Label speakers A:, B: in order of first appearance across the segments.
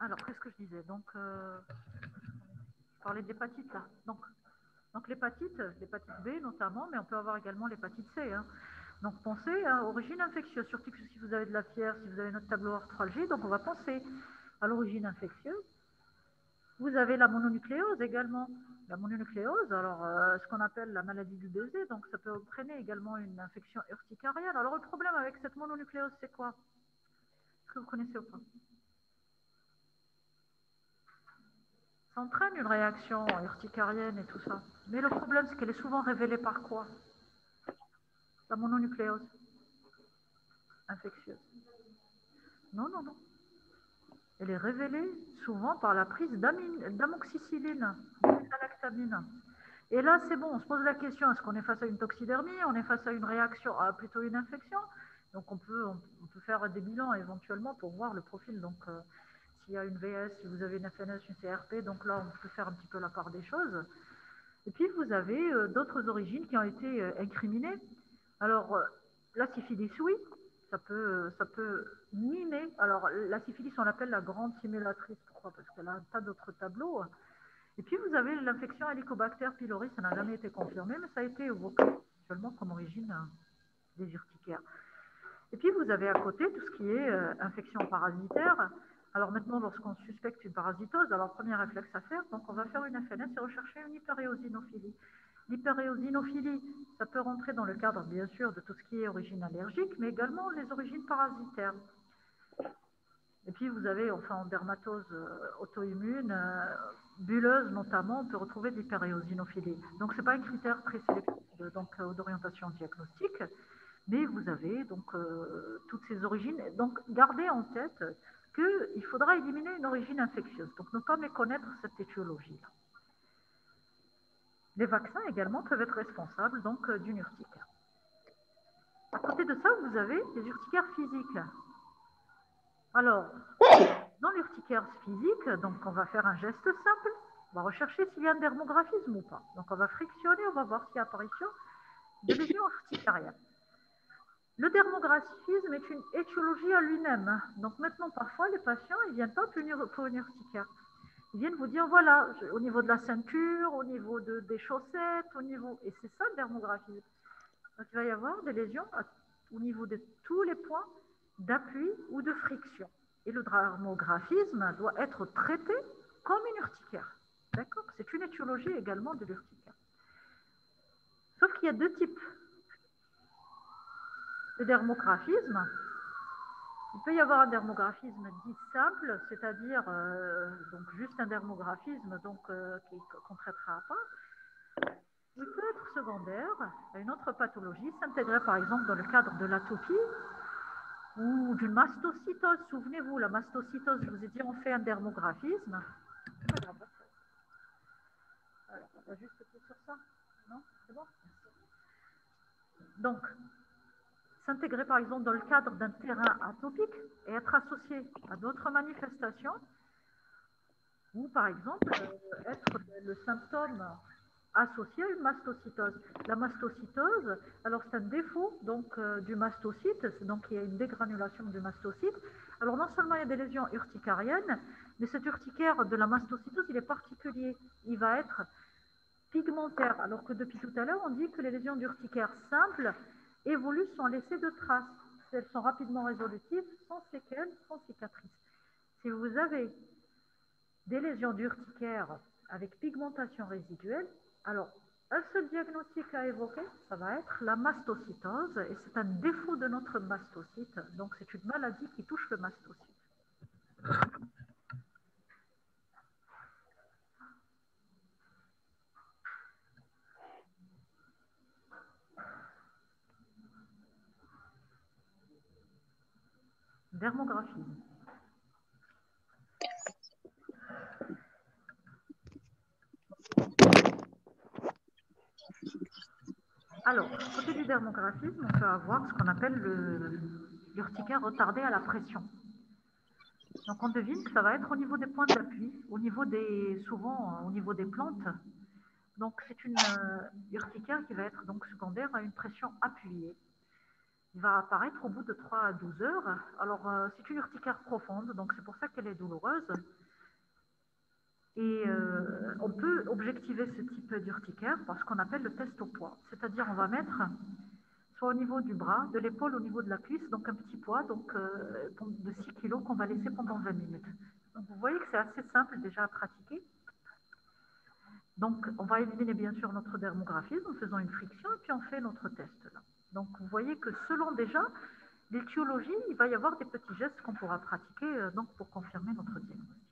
A: Alors, qu'est-ce que je disais? Donc, je parlais de l'hépatite là. Donc l'hépatite B notamment, mais on peut avoir également l'hépatite C. Hein. Donc pensez à origine infectieuse, surtout que si vous avez de la fièvre, si vous avez notre tableau arthralgie, donc on va penser à l'origine infectieuse. Vous avez la mononucléose également. La mononucléose, alors ce qu'on appelle la maladie du baiser, donc ça peut entraîner également une infection urticarienne. Alors le problème avec cette mononucléose, c'est quoi? Est-ce que vous connaissez ou pas? Ça entraîne une réaction urticarienne et tout ça. Mais le problème, c'est qu'elle est souvent révélée par quoi? La mononucléose infectieuse. Non, non, non. Elle est révélée souvent par la prise d'amoxicilline, d'oxalactamine. Et là, c'est bon, on se pose la question, est-ce qu'on est face à une toxidermie, on est face à une réaction, à plutôt une infection? Donc on peut faire des bilans éventuellement pour voir le profil. Donc s'il y a une VS, si vous avez une FNS, une CRP, donc là on peut faire un petit peu la part des choses. Et puis vous avez d'autres origines qui ont été incriminées. Alors la syphilis, oui, ça peut mimer. Alors la syphilis, on l'appelle la grande simulatrice. Pourquoi? Parce qu'elle a un tas d'autres tableaux. Et puis vous avez l'infection Helicobacter pylori, ça n'a jamais été confirmé, mais ça a été évoqué seulement comme origine des urticaires. Et puis vous avez à côté tout ce qui est infection parasitaire. Alors maintenant, lorsqu'on suspecte une parasitose, alors premier réflexe à faire, donc on va faire une FNS et rechercher une hyperéosinophilie. L'hyperéosinophilie, ça peut rentrer dans le cadre, bien sûr, de tout ce qui est origine allergique, mais également les origines parasitaires. Et puis vous avez, enfin, en dermatose auto-immune, bulleuse notamment, on peut retrouver de l'hyperéosinophilie. Donc ce n'est pas un critère très sélectif d'orientation diagnostique, mais vous avez donc toutes ces origines. Donc gardez en tête qu'il faudra éliminer une origine infectieuse, donc ne pas méconnaître cette étiologie-là. Les vaccins également peuvent être responsables donc d'une urticaire. À côté de ça, vous avez les urticaires physiques. Alors, dans l'urticaire physique, donc on va faire un geste simple, on va rechercher s'il y a un dermographisme ou pas. Donc on va frictionner, on va voir s'il y a apparition de lésions urticariennes. Le dermographisme est une étiologie à lui-même. Donc maintenant, parfois, les patients, ils ne viennent pas pour une urticaire. Ils viennent vous dire, voilà, au niveau de la ceinture, au niveau des chaussettes, au niveau... Et c'est ça le dermographisme. Donc il va y avoir des lésions au niveau de tous les points d'appui ou de friction. Et le dermographisme doit être traité comme une urticaire. D'accord? C'est une étiologie également de l'urticaire. Sauf qu'il y a deux types de dermographisme. Il peut y avoir un dermographisme dit simple, c'est-à-dire donc juste un dermographisme qu'on traitera à part. Il peut être secondaire à une autre pathologie, s'intégrer par exemple dans le cadre de l'atopie ou d'une mastocytose. Souvenez-vous, la mastocytose, je vous ai dit, on fait un dermographisme. Alors, on va juste cliquer sur ça. Non? C'est bon? Donc, s'intégrer par exemple dans le cadre d'un terrain atopique et être associé à d'autres manifestations, ou par exemple être le symptôme associé à une mastocytose. La mastocytose, alors c'est un défaut donc, du mastocyte, donc il y a une dégranulation du mastocyte. Alors non seulement il y a des lésions urticariennes, mais cet urticaire de la mastocytose, il est particulier. Il va être pigmentaire, alors que depuis tout à l'heure, on dit que les lésions d'urticaire simples évoluent sans laisser de traces. Elles sont rapidement résolutives, sans séquelles, sans cicatrices. Si vous avez des lésions d'urticaire avec pigmentation résiduelle, alors un seul diagnostic à évoquer, ça va être la mastocytose, et c'est un défaut de notre mastocyte, donc c'est une maladie qui touche le mastocyte. Dermographisme. Alors, côté du dermographisme, on peut avoir ce qu'on appelle l'urticaire retardé à la pression. Donc, on devine que ça va être au niveau des points d'appui, souvent au niveau des plantes. Donc, c'est une urticaire qui va être donc secondaire à une pression appuyée. Il va apparaître au bout de 3 à 12 heures. Alors, c'est une urticaire profonde, donc c'est pour ça qu'elle est douloureuse. Et on peut objectiver ce type d'urticaire par ce qu'on appelle le test au poids. C'est-à-dire, on va mettre soit au niveau du bras, de l'épaule, au niveau de la cuisse, donc un petit poids de 6 kilos qu'on va laisser pendant 20 minutes. Donc, vous voyez que c'est assez simple déjà à pratiquer. Donc, on va éliminer bien sûr notre dermographisme en faisant une friction et puis on fait notre test là. Donc, vous voyez que selon déjà l'étiologie, il va y avoir des petits gestes qu'on pourra pratiquer donc pour confirmer notre diagnostic.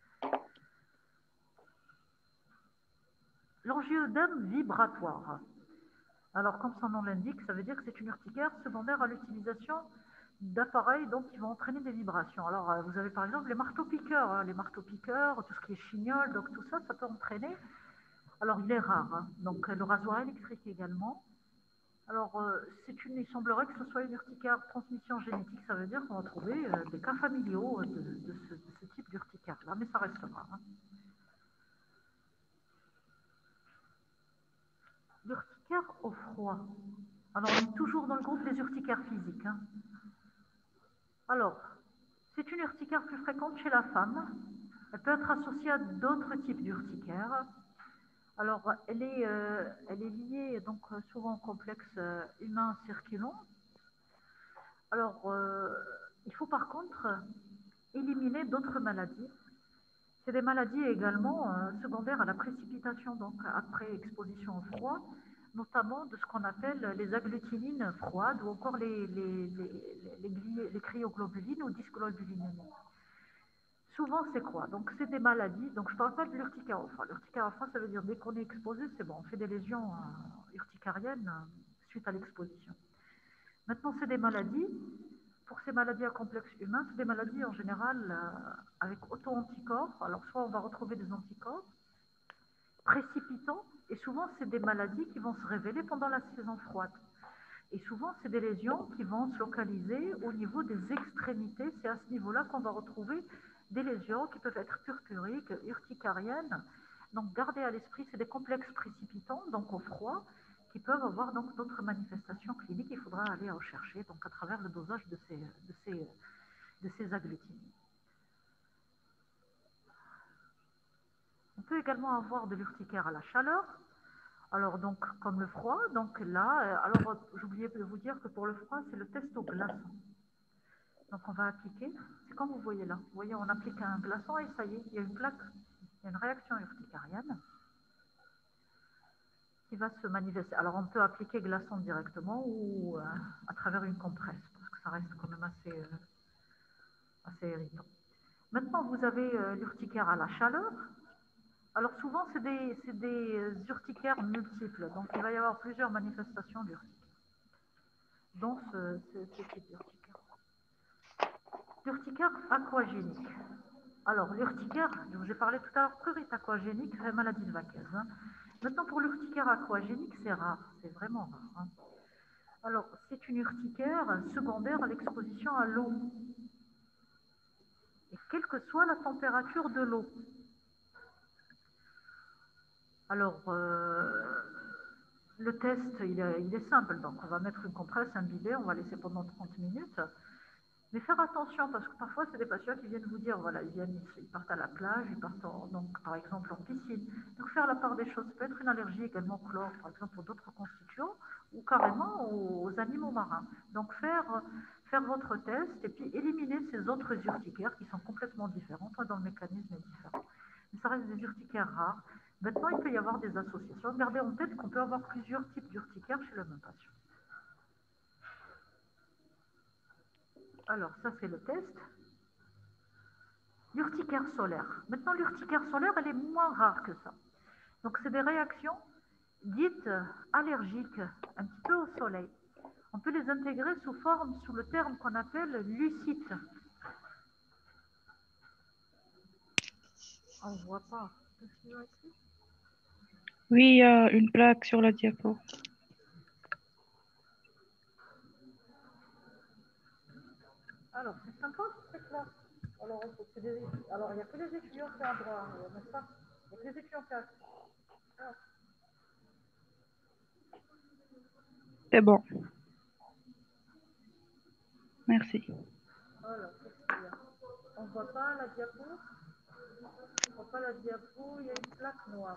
A: L'angioëdème vibratoire. Alors, comme son nom l'indique, ça veut dire que c'est une urticaire secondaire à l'utilisation d'appareils qui vont entraîner des vibrations. Alors, vous avez par exemple les marteaux-piqueurs. Hein, les marteaux-piqueurs, tout ce qui est chignol, donc tout ça, ça peut entraîner. Alors, il est rare. Hein, donc, le rasoir électrique également. Alors, il semblerait que ce soit une urticaire transmission génétique. Ça veut dire qu'on va trouver des cas familiaux de ce type d'urticaire-là, mais ça reste rare. Hein. L'urticaire au froid. Alors, on est toujours dans le groupe des urticaires physiques. Hein. Alors, c'est une urticaire plus fréquente chez la femme. Elle peut être associée à d'autres types d'urticaires. Alors, elle est liée donc souvent au complexe humain circulant. Alors, il faut par contre éliminer d'autres maladies. C'est des maladies également secondaires à la précipitation, donc après exposition au froid, notamment de ce qu'on appelle les agglutinines froides ou encore les cryoglobulines ou dysglobulines. Souvent, c'est quoi? Donc, c'est des maladies. Donc, je ne parle pas de l'urticaire au froid. L'urticaire au froid, ça veut dire dès qu'on est exposé, c'est bon, on fait des lésions urticariennes suite à l'exposition. Maintenant, c'est des maladies. Pour ces maladies à complexe humain, c'est des maladies en général avec auto-anticorps. Alors, soit on va retrouver des anticorps précipitants, et souvent, c'est des maladies qui vont se révéler pendant la saison froide. Et souvent, c'est des lésions qui vont se localiser au niveau des extrémités. C'est à ce niveau-là qu'on va retrouver des lésions qui peuvent être purpuriques, urticariennes. Donc, gardez à l'esprit, c'est des complexes précipitants, donc au froid, qui peuvent avoir donc d'autres manifestations cliniques. Il faudra aller en chercher donc à travers le dosage de ces agglutines. On peut également avoir de l'urticaire à la chaleur. Alors, donc, comme le froid, donc là, j'oubliais de vous dire que pour le froid, c'est le test au glaçon. Donc, on va appliquer, c'est comme vous voyez là. Vous voyez, on applique un glaçon et ça y est, il y a une plaque, il y a une réaction urticarienne qui va se manifester. Alors, on peut appliquer glaçon directement ou à travers une compresse, parce que ça reste quand même assez irritant. Maintenant, vous avez l'urticaire à la chaleur. Alors, souvent, c'est des urticaires multiples. Donc, il va y avoir plusieurs manifestations d'urticaire, dont ce type d'urticaire. L'urticaire aquagénique. Alors, l'urticaire, je vous ai parlé tout à l'heure, prurite aquagénique, c'est maladie de Vaquez. Hein. Maintenant, pour l'urticaire aquagénique, c'est rare, c'est vraiment rare. Hein. Alors, c'est une urticaire secondaire à l'exposition à l'eau. Et quelle que soit la température de l'eau. Alors, le test, il est simple. Donc, on va mettre une compresse, un bidet, on va laisser pendant 30 minutes. Mais faire attention, parce que parfois, c'est des patients qui viennent vous dire, voilà, ils partent à la plage, ils partent donc, par exemple en piscine. Donc, faire la part des choses, ça peut être une allergie également au chlore, par exemple, ou d'autres constituants, ou carrément aux animaux marins. Donc, faire votre test et puis éliminer ces autres urticaires qui sont complètement différents, dont le mécanisme est différent. Mais ça reste des urticaires rares. Maintenant, il peut y avoir des associations. Gardez en tête qu'on peut avoir plusieurs types d'urticaires chez le même patient. Alors, ça, c'est le test. L'urticaire solaire. Maintenant, l'urticaire solaire, elle est moins rare que ça. Donc, c'est des réactions dites allergiques, un petit peu au soleil. On peut les intégrer sous le terme qu'on appelle lucite. On ne voit pas.
B: Oui, il y a une plaque sur la diapo.
A: Alors, c'est sympa ce truc-là. Alors, il n'y a que les étudiants qui ont droit, n'est-ce pas? Il n'y a que les étudiants qui ont ah.
B: C'est bon. Merci.
A: Alors, qu'est-ce qu'il y a? On ne voit pas la diapo? On ne voit pas la diapo, il y a une plaque noire.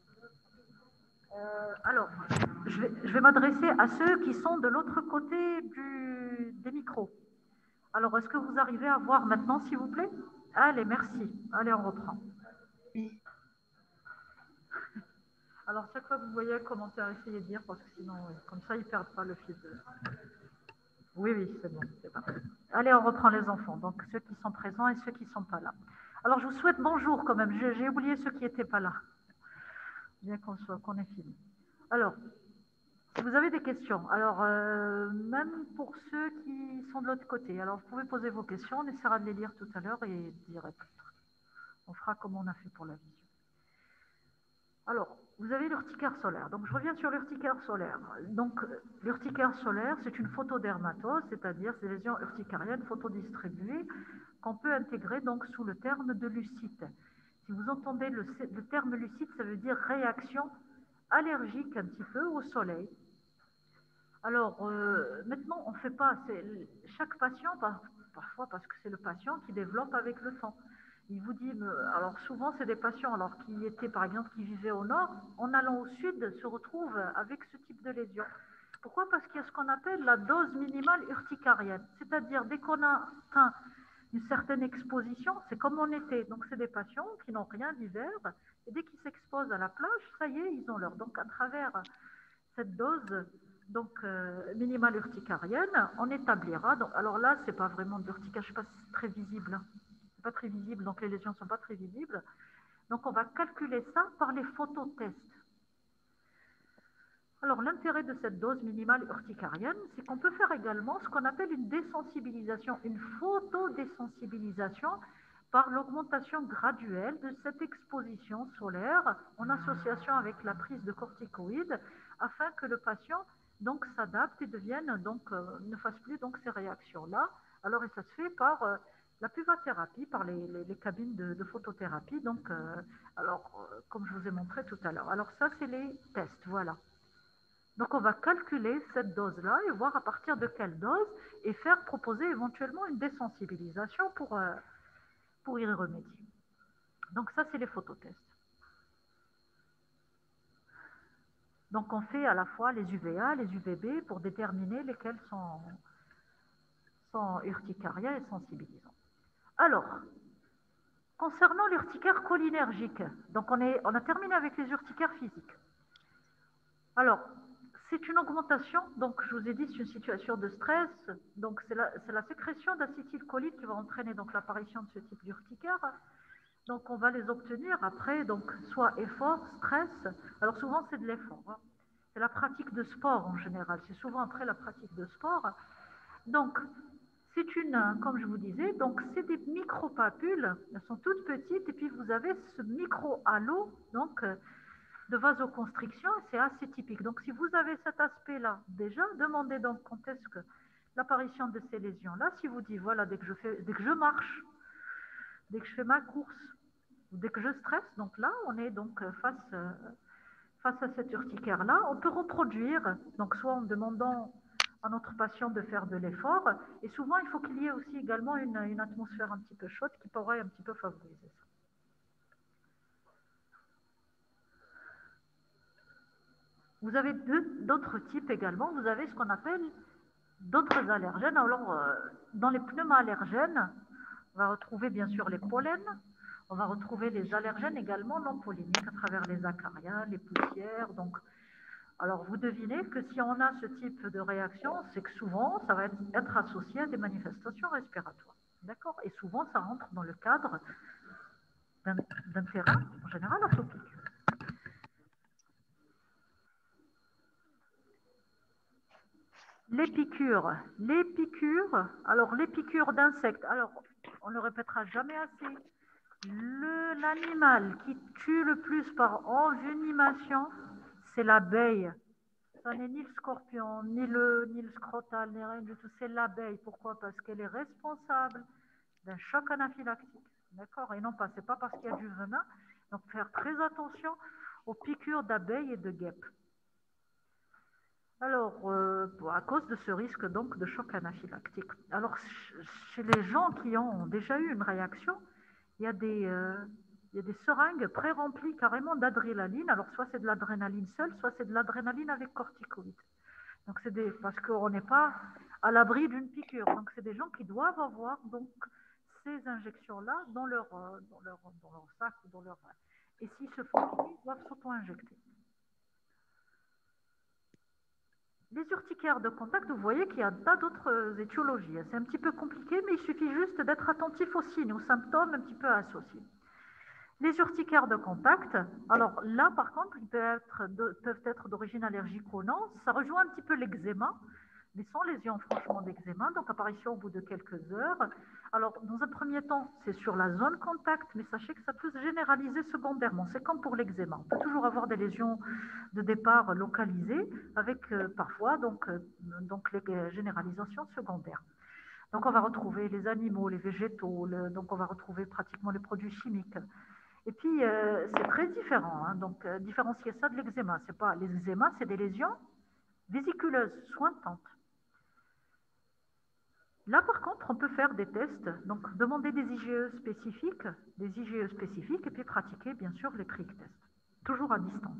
A: Alors, je vais m'adresser à ceux qui sont de l'autre côté des micros. Alors, est-ce que vous arrivez à voir maintenant, s'il vous plaît? Allez, merci. Allez, on reprend.
B: Oui.
A: Alors, chaque fois que vous voyez un commentaire, essayez de dire, parce que sinon, comme ça, ils ne perdent pas le fil. Oui, oui, c'est bon, c'est parfait. Allez, on reprend les enfants, donc ceux qui sont présents et ceux qui ne sont pas là. Alors, je vous souhaite bonjour quand même. J'ai oublié ceux qui n'étaient pas là. Bien qu'on ait fini. Alors, si vous avez des questions, alors même pour ceux qui sont de l'autre côté, alors vous pouvez poser vos questions, on essaiera de les lire tout à l'heure et d'y répondre. On fera comme on a fait pour la vision. Alors, vous avez l'urticaire solaire. Donc, je reviens sur l'urticaire solaire. Donc, l'urticaire solaire, c'est une photodermatose, c'est-à-dire ces lésions urticariennes photodistribuées qu'on peut intégrer donc sous le terme de lucite. Si vous entendez le terme lucite, ça veut dire réaction allergique un petit peu au soleil. Alors, maintenant, on ne fait pas, chaque patient, parfois parce que c'est le patient qui développe avec le temps. Il vous dit, alors souvent c'est des patients alors qui étaient par exemple qui vivaient au nord, en allant au sud se retrouvent avec ce type de lésion. Pourquoi? Parce qu'il y a ce qu'on appelle la dose minimale urticarienne, c'est-à-dire dès qu'on a atteint une certaine exposition, c'est comme en été. Donc c'est des patients qui n'ont rien d'hiver et dès qu'ils s'exposent à la plage, ça y est, ils ont leur. Donc à travers cette dose minimale urticarienne, on établira. Donc, alors là, c'est pas vraiment de l'urticaire, je ne sais pas si c'est très visible. Hein. C'est pas très visible, donc les lésions ne sont pas très visibles. Donc on va calculer ça par les phototests. Alors l'intérêt de cette dose minimale urticarienne, c'est qu'on peut faire également ce qu'on appelle une désensibilisation, une photodésensibilisation par l'augmentation graduelle de cette exposition solaire en association avec la prise de corticoïdes afin que le patient donc s'adapte et devienne ne fasse plus donc ces réactions-là. Alors et ça se fait par la puvathérapie, par les cabines de photothérapie. Donc comme je vous ai montré tout à l'heure. Alors ça c'est les tests, voilà. Donc on va calculer cette dose-là et voir à partir de quelle dose et faire proposer éventuellement une désensibilisation pour y remédier. Donc ça, c'est les phototests. Donc on fait à la fois les UVA, les UVB pour déterminer lesquels sont urticariens et sensibilisants. Alors, concernant l'urticaire cholinergique, donc on a terminé avec les urticaires physiques. Alors, c'est une augmentation, donc je vous ai dit, c'est une situation de stress, donc c'est la sécrétion d'acétylcholine qui va entraîner donc l'apparition de ce type d'urticaire. Donc on va les obtenir après, donc soit effort, stress, alors souvent c'est de l'effort, hein. C'est la pratique de sport en général, c'est souvent après la pratique de sport. Donc c'est comme je vous disais, donc c'est des micropapules, elles sont toutes petites, et puis vous avez ce micro-halo, donc de vasoconstriction, c'est assez typique. Donc, si vous avez cet aspect-là, déjà, demandez donc quand est-ce que l'apparition de ces lésions-là, si vous dites, voilà, dès que je marche, dès que je fais ma course, dès que je stresse, donc là, on est donc face à cette urticaire-là, on peut reproduire, donc soit en demandant à notre patient de faire de l'effort, et souvent, il faut qu'il y ait aussi également une atmosphère un petit peu chaude qui pourrait un petit peu favoriser ça. Vous avez d'autres types également. Vous avez ce qu'on appelle d'autres allergènes. Alors, dans les pneumoallergènes, on va retrouver bien sûr les pollens. On va retrouver les allergènes également non polliniques à travers les acariens, les poussières. Donc, alors, vous devinez que si on a ce type de réaction, c'est que souvent, ça va être associé à des manifestations respiratoires. D'accord? Et souvent, ça rentre dans le cadre d'un terrain, en général, atopique. Les piqûres, alors les piqûres d'insectes, alors on ne le répétera jamais assez, l'animal qui tue le plus par envenimation, c'est l'abeille. Ça n'est ni le scorpion, ni le scrotal, ni rien du tout, c'est l'abeille. Pourquoi? Parce qu'elle est responsable d'un choc anaphylactique, d'accord? Et non pas, c'est pas parce qu'il y a du venin, donc faire très attention aux piqûres d'abeilles et de guêpes. Alors, à cause de ce risque donc de choc anaphylactique. Alors, chez les gens qui ont déjà eu une réaction, il y a il y a des seringues pré-remplies carrément d'adrénaline. Alors, soit c'est de l'adrénaline seule, soit c'est de l'adrénaline avec corticoïdes. Donc, parce qu'on n'est pas à l'abri d'une piqûre. Donc, c'est des gens qui doivent avoir donc ces injections-là dans leur sac ou dans leur. Et s'ils se font piquer, ils doivent s'auto-injecter. Les urticaires de contact, vous voyez qu'il y a un tas d'autres étiologies. C'est un petit peu compliqué, mais il suffit juste d'être attentif aux signes, aux symptômes un petit peu associés. Les urticaires de contact, alors là, par contre, ils peuvent être d'origine allergique ou non. Ça rejoint un petit peu l'eczéma, mais sans lésion franchement d'eczéma, donc apparition au bout de quelques heures. Alors, dans un premier temps, c'est sur la zone contact, mais sachez que ça peut se généraliser secondairement. C'est comme pour l'eczéma. On peut toujours avoir des lésions de départ localisées, avec parfois donc les généralisations secondaires. Donc, on va retrouver les animaux, les végétaux, donc on va retrouver pratiquement les produits chimiques. Et puis, c'est très différent. Hein. Donc, différencier ça de l'eczéma. C'est pas l'eczéma, c'est des lésions vésiculeuses, sointantes. Là, par contre, on peut faire des tests, donc demander des IgE spécifiques, et puis pratiquer, bien sûr, les prick tests, toujours à distance.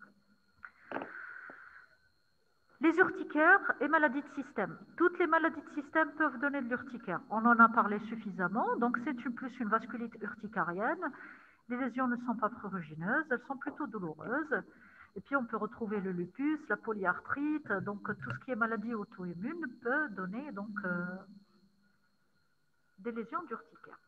A: Les urticaires et maladies de système. Toutes les maladies de système peuvent donner de l'urticaire. On en a parlé suffisamment, donc c'est plus une vasculite urticarienne. Les lésions ne sont pas prurigineuses, elles sont plutôt douloureuses. Et puis on peut retrouver le lupus, la polyarthrite, donc tout ce qui est maladie auto-immune peut donner donc des lésions d'urticaire.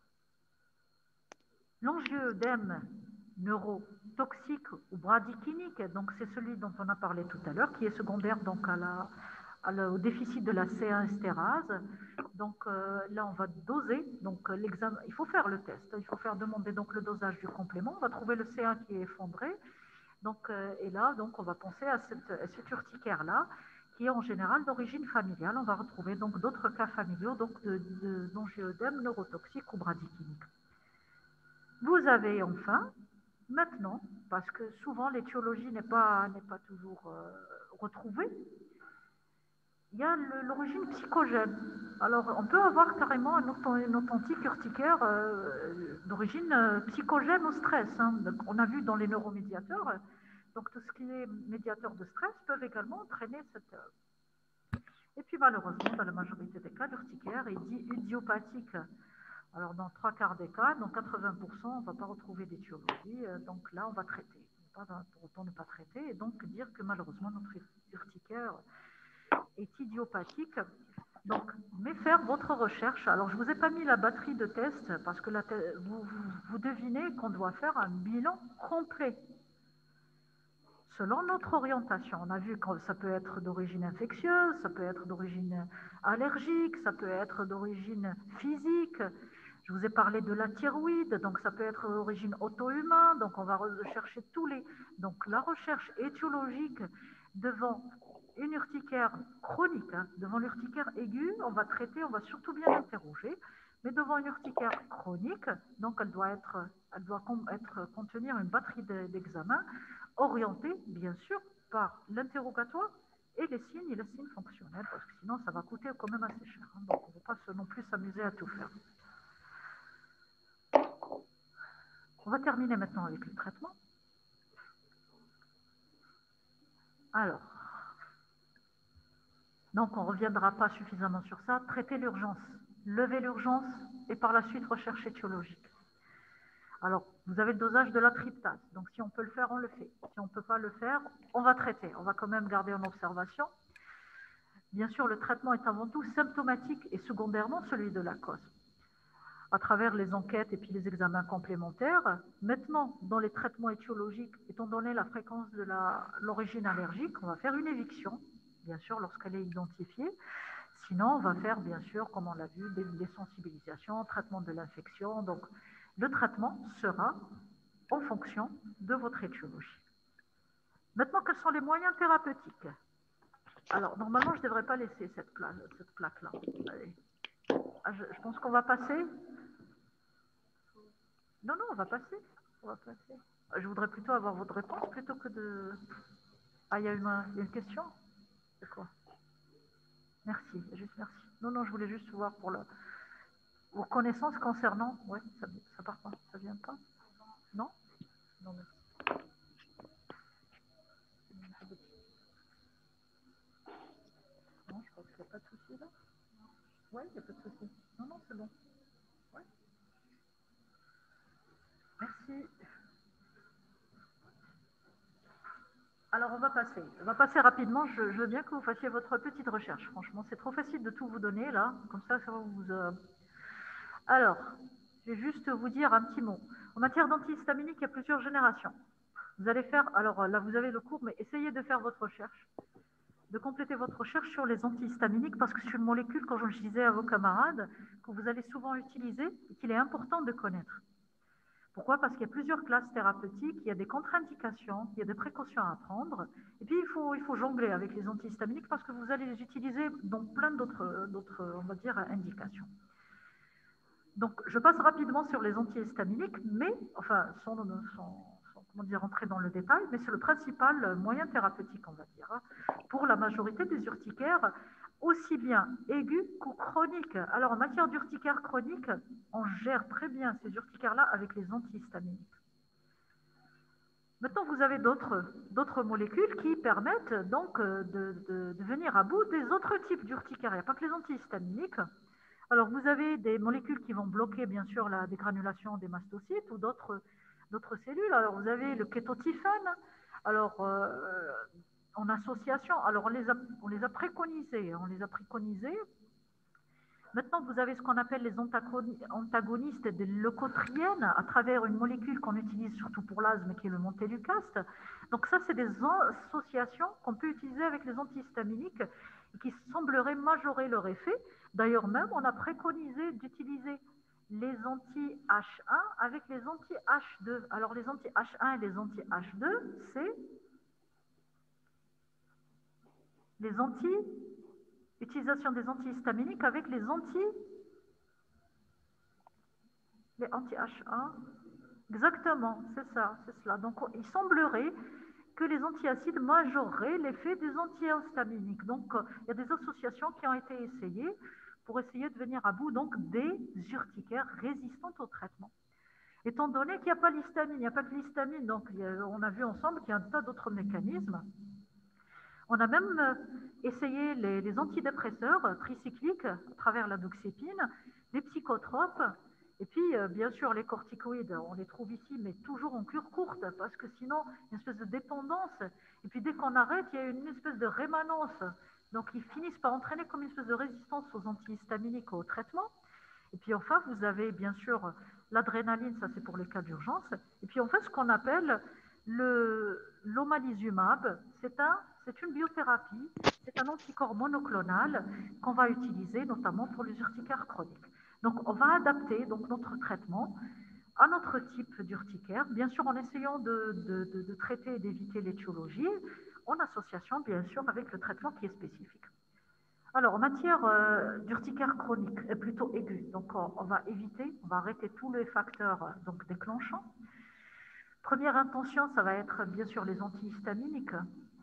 A: L'angioœdème neurotoxique ou bradykinique, donc c'est celui dont on a parlé tout à l'heure, qui est secondaire donc au déficit de la C1 estérase. Donc là, on va doser. Donc l'examen, il faut faire le test. Il faut faire demander donc le dosage du complément. On va trouver le C1 qui est effondré. Donc, et là, donc, on va penser à cette urticaire-là, qui est en général d'origine familiale. On va retrouver donc d'autres cas familiaux donc d'angioœdème neurotoxique ou bradykinique. Vous avez enfin, maintenant, parce que souvent l'étiologie n'est pas toujours retrouvée, il y a l'origine psychogène. Alors, on peut avoir carrément une authentique urticaire d'origine psychogène au stress. Hein. Donc, on a vu dans les neuromédiateurs, donc tout ce qui est médiateur de stress peuvent également entraîner cette. Et puis malheureusement, dans la majorité des cas, l'urticaire est dit idiopathique. Alors, dans 3 quarts des cas, dans 80%, on ne va pas retrouver d'étiologie. Donc là, on va traiter. Pas pour autant ne pas traiter. Et donc dire que malheureusement, notre urticaire est idiopathique. Donc, mais faire votre recherche. Alors, je ne vous ai pas mis la batterie de tests parce que vous devinez qu'on doit faire un bilan complet. Selon notre orientation, on a vu que ça peut être d'origine infectieuse, ça peut être d'origine allergique, ça peut être d'origine physique. Je vous ai parlé de la thyroïde, donc ça peut être d'origine auto-humaine, donc on va rechercher tous les. Donc la recherche étiologique devant une urticaire chronique, hein, devant l'urticaire aiguë, on va traiter, on va surtout bien interroger, mais devant une urticaire chronique, donc elle doit contenir une batterie d'examens orientés, bien sûr, par l'interrogatoire et les signes fonctionnels, parce que sinon ça va coûter quand même assez cher. Hein, donc on ne va pas non plus s'amuser à tout faire. On va terminer maintenant avec le traitement. Alors, donc on ne reviendra pas suffisamment sur ça. Traiter l'urgence, lever l'urgence et par la suite recherche étiologique. Alors, vous avez le dosage de la tryptase. Donc, si on peut le faire, on le fait. Si on ne peut pas le faire, on va traiter. On va quand même garder en observation. Bien sûr, le traitement est avant tout symptomatique et secondairement celui de la cause. À travers les enquêtes et puis les examens complémentaires. Maintenant, dans les traitements étiologiques, étant donné la fréquence de l'origine allergique, on va faire une éviction, bien sûr, lorsqu'elle est identifiée. Sinon, on va faire, bien sûr, comme on l'a vu, des sensibilisations, traitement de l'infection. Donc, le traitement sera en fonction de votre étiologie. Maintenant, quels sont les moyens thérapeutiques? Alors, normalement, je ne devrais pas laisser cette plaque-là. Je pense qu'on va passer. Non, on va passer. Je voudrais plutôt avoir votre réponse plutôt que de. Ah, il y a une question? Merci, juste merci. Non, non, je voulais juste voir pour vos connaissances concernant... Oui, ça part pas, ça vient pas. Non. Non, merci. Non, je crois qu'il n'y a pas de souci là. Oui, il n'y a pas de souci. Non, non, c'est bon. Ouais. Merci. Alors, on va passer. On va passer rapidement. Je veux bien que vous fassiez votre petite recherche. Franchement, c'est trop facile de tout vous donner là. Comme ça va vous... Alors, je vais juste vous dire un petit mot. En matière d'antihistaminique, il y a plusieurs générations. Vous allez faire... Alors là, vous avez le cours, mais essayez de faire votre recherche. De compléter votre recherche sur les antihistaminiques parce que c'est une molécule, quand je disais à vos camarades, que vous allez souvent utiliser et qu'il est important de connaître. Pourquoi? Parce qu'il y a plusieurs classes thérapeutiques, il y a des contre-indications, il y a des précautions à prendre. Et puis, il faut jongler avec les antihistaminiques parce que vous allez les utiliser dans plein d'autres, on va dire, indications. Donc, je passe rapidement sur les antihistaminiques, mais, enfin, sans comment dire, entrer dans le détail, mais c'est le principal moyen thérapeutique, on va dire, hein, pour la majorité des urticaires, aussi bien aigus qu'aux chroniques. Alors, en matière d'urticaire chronique, on gère très bien ces urticaires-là avec les antihistaminiques. Maintenant, vous avez d'autres molécules qui permettent donc de venir à bout des autres types d'urticaires. Il n'y a pas que les antihistaminiques. Alors, vous avez des molécules qui vont bloquer, bien sûr, la dégranulation des mastocytes ou d'autres cellules. Alors, vous avez le kétotifène. Alors, en association, alors on les a préconisés. Maintenant, vous avez ce qu'on appelle les antagonistes de leucotriène à travers une molécule qu'on utilise surtout pour l'asthme, qui est le montelukast. Donc ça, c'est des associations qu'on peut utiliser avec les antihistaminiques et qui sembleraient majorer leur effet. D'ailleurs, même, on a préconisé d'utiliser les anti-H1 avec les anti-H2. Alors, les anti-H1 et les anti-H2, c'est utilisation des antihistaminiques avec les anti-H1. Exactement, c'est ça, c'est cela. Donc, il semblerait que les antiacides majoreraient l'effet des antihistaminiques. Donc, il y a des associations qui ont été essayées pour essayer de venir à bout donc, des urticaires résistantes au traitement. Étant donné qu'il n'y a pas l'histamine, il n'y a pas que l'histamine, donc on a vu ensemble qu'il y a un tas d'autres mécanismes. On a même essayé les antidépresseurs tricycliques à travers la doxépine, les psychotropes, et puis bien sûr les corticoïdes. On les trouve ici, mais toujours en cure courte, parce que sinon, une espèce de dépendance. Et puis dès qu'on arrête, il y a une espèce de rémanence. Donc ils finissent par entraîner comme une espèce de résistance aux antihistaminiques au traitement. Et puis enfin, vous avez bien sûr l'adrénaline, ça c'est pour les cas d'urgence. Et puis on fait ce qu'on appelle l'omalizumab. C'est une biothérapie, c'est un anticorps monoclonal qu'on va utiliser notamment pour les urticaires chroniques. Donc on va adapter donc, notre traitement à notre type d'urticaire, bien sûr en essayant de traiter et d'éviter l'étiologie, en association bien sûr avec le traitement qui est spécifique. Alors, en matière d'urticaire chronique, plutôt aiguë, donc on va arrêter tous les facteurs donc, déclenchants. Première intention, ça va être bien sûr les antihistaminiques,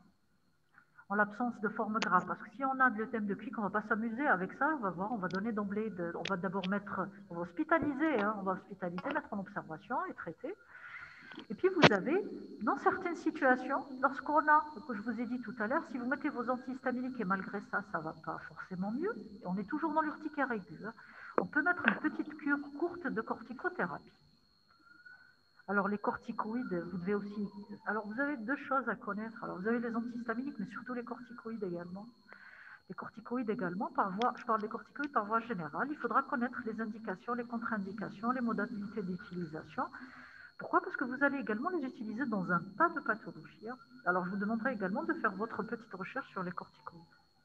A: en l'absence de forme grave. Parce que si on a le thème de clic, on ne va pas s'amuser avec ça, on va voir, on va donner d'emblée, on va d'abord on va hospitaliser, mettre en observation et traiter. Et puis vous avez, dans certaines situations, lorsqu'on a, que je vous ai dit tout à l'heure, si vous mettez vos antihistaminiques et malgré ça, ça ne va pas forcément mieux, on est toujours dans l'urticaire aiguë, on peut mettre une petite cure courte de corticothérapie. Alors les corticoïdes, vous devez aussi... Alors vous avez deux choses à connaître. Alors vous avez les antihistaminiques, mais surtout les corticoïdes également. Les corticoïdes également, je parle des corticoïdes par voie générale. Il faudra connaître les indications, les contre-indications, les modalités d'utilisation. Pourquoi? Parce que vous allez également les utiliser dans un tas de pathologies. Alors, je vous demanderai également de faire votre petite recherche sur les corticoïdes.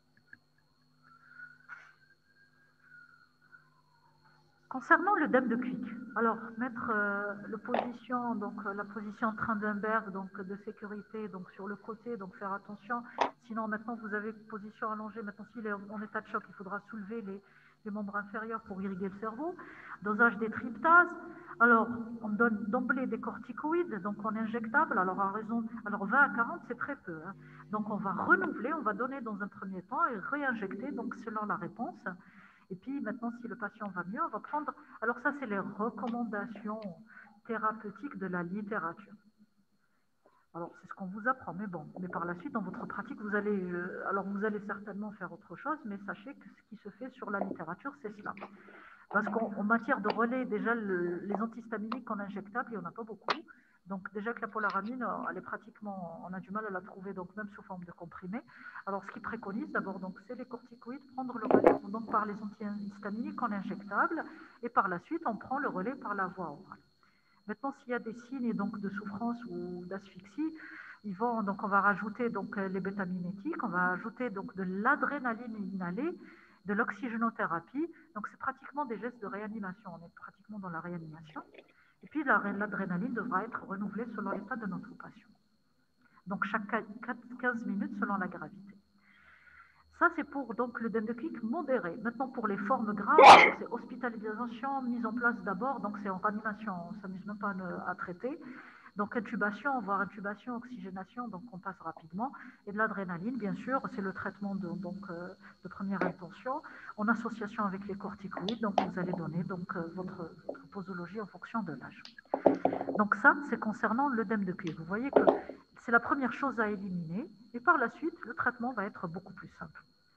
A: Concernant le DEM de Quick, alors mettre la position Trendelenburg, donc de sécurité, donc sur le côté, donc faire attention. Sinon, maintenant, vous avez position allongée. Maintenant, s'il est en état de choc, il faudra soulever les membres inférieurs pour irriguer le cerveau. Dosage des tryptases. Alors, on donne d'emblée des corticoïdes, donc en injectable. Alors, 20 à 40, c'est très peu. Hein. Donc, on va renouveler, on va donner dans un premier temps et réinjecter, donc selon la réponse. Et puis, maintenant, si le patient va mieux, on va prendre... Alors, ça, c'est les recommandations thérapeutiques de la littérature. Alors, c'est ce qu'on vous apprend, mais bon. Mais par la suite, dans votre pratique, vous allez certainement faire autre chose, mais sachez que ce qui se fait sur la littérature, c'est cela. Parce qu'en matière de relais, déjà, les antihistaminiques en injectable, il n'y en a pas beaucoup. Donc, déjà que la polaramine, elle est pratiquement, on a du mal à la trouver, donc même sous forme de comprimé. Alors, ce qu'ils préconisent d'abord, donc, c'est les corticoïdes, prendre le relais donc, par les antihistaminiques en injectable, et par la suite, on prend le relais par la voie orale. Maintenant, s'il y a des signes donc, de souffrance ou d'asphyxie, donc, on va rajouter donc, les bêta-mimétiques, on va ajouter donc, de l'adrénaline inhalée, de l'oxygénothérapie. Donc, c'est pratiquement des gestes de réanimation. On est pratiquement dans la réanimation. Et puis, l'adrénaline devra être renouvelée selon l'état de notre patient. Donc, chaque 15 minutes selon la gravité. Ça, c'est pour donc, le dendoclique modéré. Maintenant, pour les formes graves, c'est hospitalisation, mise en place d'abord. Donc, c'est en réanimation. On ne s'amuse même pas à traiter. Donc, intubation, voire intubation, oxygénation, donc on passe rapidement. Et de l'adrénaline, bien sûr, c'est le traitement de première intention, en association avec les corticoïdes. Donc, vous allez donner donc, votre posologie en fonction de l'âge. Donc, ça, c'est concernant l'œdème de cuivre. Vous voyez que c'est la première chose à éliminer. Et par la suite, le traitement va être beaucoup plus simple.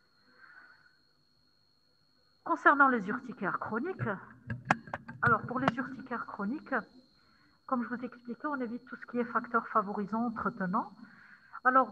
A: Concernant les urticaires chroniques, alors pour les urticaires chroniques, comme je vous expliquais, on évite tout ce qui est facteur favorisant, entretenant. Alors,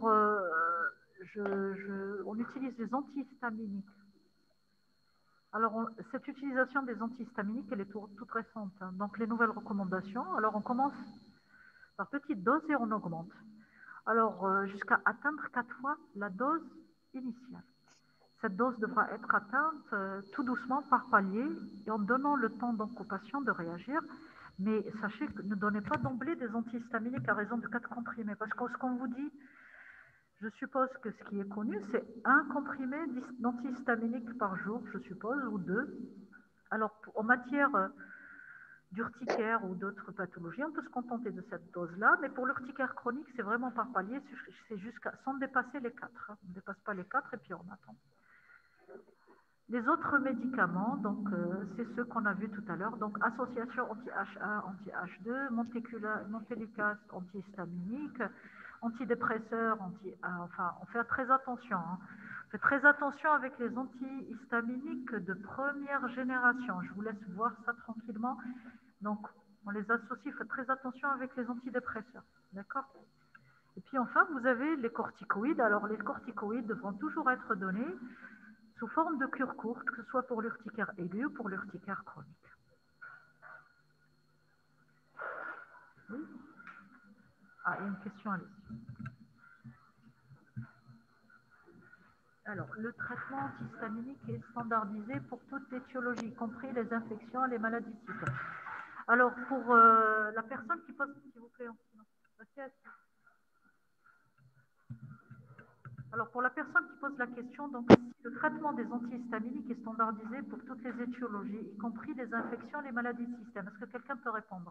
A: on utilise les antihistaminiques. Alors, cette utilisation des antihistaminiques, elle est toute récente. Hein. Donc, les nouvelles recommandations. Alors, on commence par petite dose et on augmente. Alors, jusqu'à atteindre 4 fois la dose initiale. Cette dose devra être atteinte tout doucement par palier et en donnant le temps donc au patient de réagir. Mais sachez que ne donnez pas d'emblée des antihistaminiques à raison de 4 comprimés. Parce que ce qu'on vous dit, je suppose que ce qui est connu, c'est 1 comprimé d'antihistaminique par jour, je suppose, ou 2. Alors, en matière d'urticaire ou d'autres pathologies, on peut se contenter de cette dose-là. Mais pour l'urticaire chronique, c'est vraiment par palier, c'est sans dépasser les 4. Hein. On ne dépasse pas les 4 et puis on attend. Les autres médicaments, donc, c'est ceux qu'on a vus tout à l'heure. Donc, association anti-H1, anti-H2, montelukast antihistaminique, antidépresseurs, enfin, on fait très attention. Hein. On fait très attention avec les antihistaminiques de première génération. Je vous laisse voir ça tranquillement. Donc, on les associe, faites très attention avec les antidépresseurs. D'accord ? Et puis enfin, vous avez les corticoïdes. Alors, les corticoïdes devront toujours être donnés sous forme de cure courte, que ce soit pour l'urticaire aigu ou pour l'urticaire chronique. Oui. Ah, il y a une question, allez-y. Alors, le traitement antihistaminique est standardisé pour toute l'étiologie, y compris les infections, les maladies types. Alors, pour la personne qui pose, s'il vous plaît, alors, pour la personne qui pose la question, donc, le traitement des antihistaminiques est standardisé pour toutes les étiologies, y compris les infections, les maladies de système. Est-ce que quelqu'un peut répondre?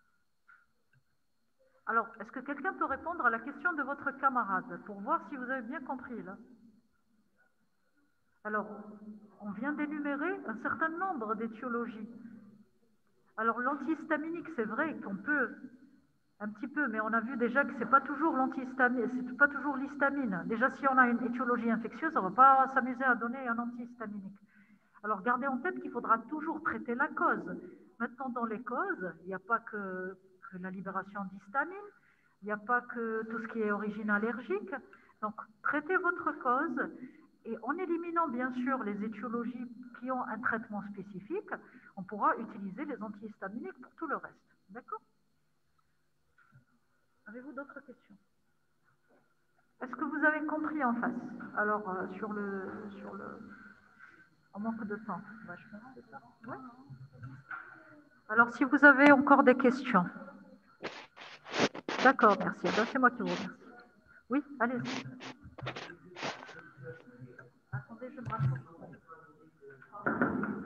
A: Alors, est-ce que quelqu'un peut répondre à la question de votre camarade pour voir si vous avez bien compris, là? Alors, on vient d'énumérer un certain nombre d'étiologies. Alors, l'antihistaminique, c'est vrai qu'on peut un petit peu, mais on a vu déjà que ce n'est pas toujours l'antihistamine, c'est pas toujours l'histamine. Déjà, si on a une étiologie infectieuse, on ne va pas s'amuser à donner un antihistaminique. Alors, gardez en tête qu'il faudra toujours traiter la cause. Maintenant, dans les causes, il n'y a pas que la libération d'histamine, il n'y a pas que tout ce qui est origine allergique. Donc, traitez votre cause et en éliminant bien sûr les étiologies qui ont un traitement spécifique, on pourra utiliser les antihistaminiques pour tout le reste. D'accord? Avez-vous d'autres questions? Est-ce que vous avez compris en face? Alors, en manque de temps. Ouais. Alors, si vous avez encore des questions. D'accord, merci. Ben, c'est moi qui vous remercie. Oui, allez-y. Attendez, je me rapproche.